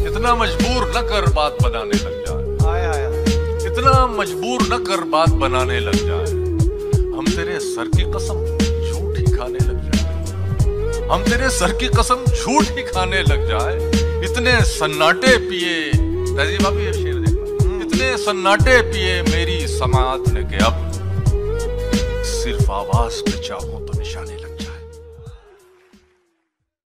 इतना मजबूर न कर बात बनाने लग जाए, इतना मजबूर न कर बात बनाने लग जाए। हम तेरे सर की कसम झूठ ही खाने लग जाए, हम तेरे सर की कसम झूठ ही खाने लग जाए। इतने सन्नाटे पिए, तहजीब भाभी ये शेर देखना, इतने सन्नाटे पिए मेरी समात ने के अब सिर्फ आवाज पे चाहूं तो निशाने लग